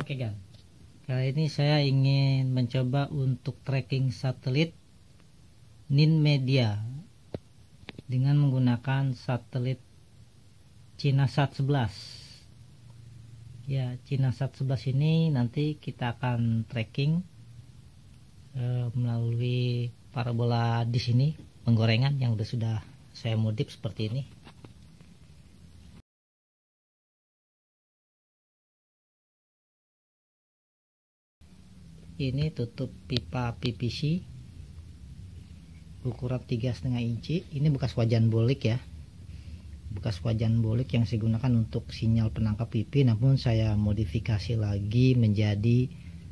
Oke Gan, kali ini saya ingin mencoba untuk tracking satelit Ninmedia dengan menggunakan satelit CINASat 11. Ya, CINASat 11 ini nanti kita akan tracking melalui parabola di sini, penggorengan yang sudah saya modif seperti ini. Ini tutup pipa PVC ukuran 3,5 inci. Ini bekas wajan bolik ya, bekas wajan bolik yang saya gunakan untuk sinyal penangkap IP, namun saya modifikasi lagi menjadi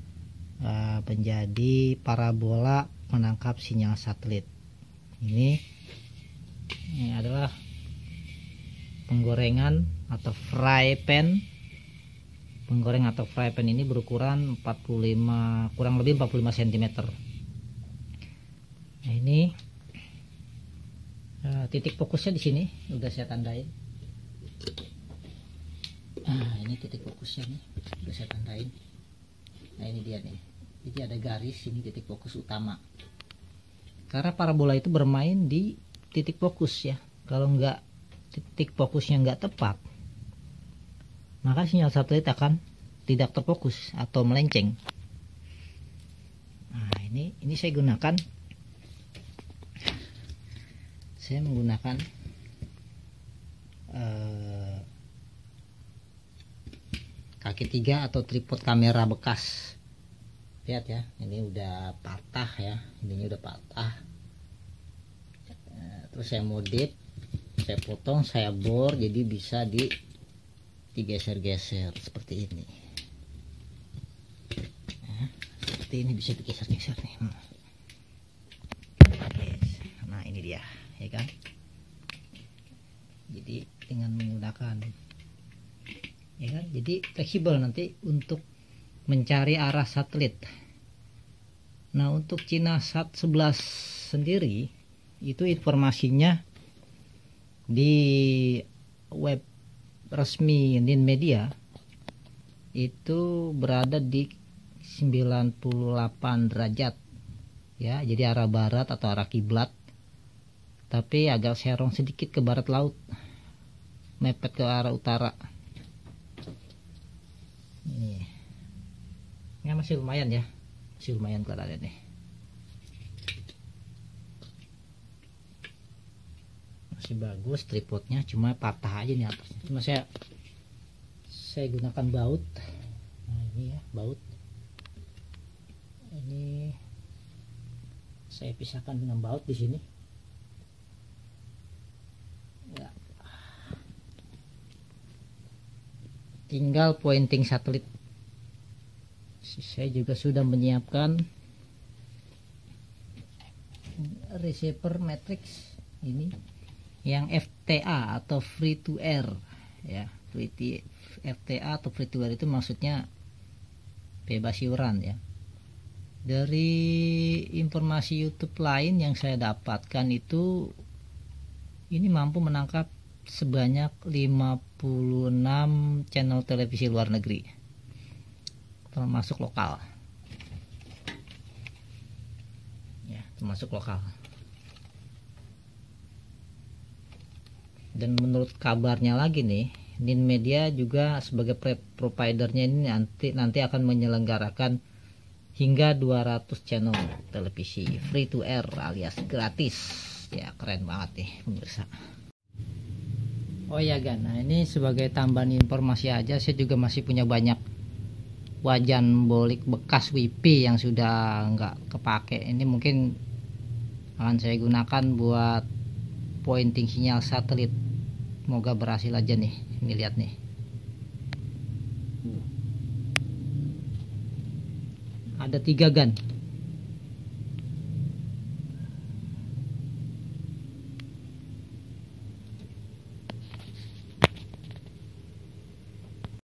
parabola menangkap sinyal satelit. Ini adalah penggorengan atau fry pan. Penggoreng atau fry pan ini berukuran 45, kurang lebih 45 cm. Nah, ini titik fokusnya di sini udah saya tandain. Nah, ini titik fokusnya nih, udah saya tandain. Nah, ini dia nih. Jadi ada garis ini titik fokus utama. Karena parabola itu bermain di titik fokus ya. Kalau nggak titik fokusnya nggak tepat, maka sinyal satelit akan tidak terfokus atau melenceng. Nah, ini saya menggunakan kaki 3 atau tripod kamera bekas. Lihat ya, ini udah patah ya, ininya udah patah. Terus saya modif, saya potong, saya bor jadi bisa digeser-geser seperti ini. Nah, seperti ini bisa digeser-geser nih. Nah, ini dia, ya kan? Jadi dengan menggunakan, ya kan? Jadi fleksibel nanti untuk mencari arah satelit. Nah, untuk CINASat 11 sendiri itu informasinya di web resmi Ninmedia itu berada di 98 derajat ya, jadi arah barat atau arah kiblat, tapi agak serong sedikit ke barat laut, mepet ke arah utara. Ini ya, masih lumayan ya, masih lumayan kelihatannya nih. Masih bagus tripodnya, cuma patah aja nih atasnya. Cuma saya gunakan baut. Nah, ini ya baut. Ini saya pisahkan dengan baut di sini. Ya. Tinggal pointing satelit. Saya juga sudah menyiapkan receiver matrix ini yang FTA atau free to air ya. FTA atau free to air itu maksudnya bebas iuran ya. Dari informasi YouTube lain yang saya dapatkan itu ini mampu menangkap sebanyak 56 channel televisi luar negeri termasuk lokal ya, termasuk lokal. Dan menurut kabarnya lagi nih, Ninmedia juga sebagai providernya ini nanti akan menyelenggarakan hingga 200 channel televisi free to air alias gratis ya. Keren banget nih pemirsa. Oh ya Gan, nah ini sebagai tambahan informasi aja, saya juga masih punya banyak wajan bolik bekas WiFi yang sudah nggak kepake. Ini mungkin akan saya gunakan buat pointing sinyal satelit. Semoga berhasil aja nih. Ini lihat nih, ada 3 Gan.